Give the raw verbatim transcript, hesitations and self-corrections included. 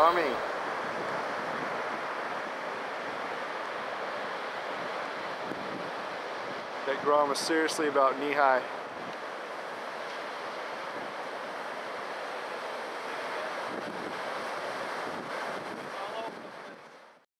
Grommy. That Grom is seriously about knee high.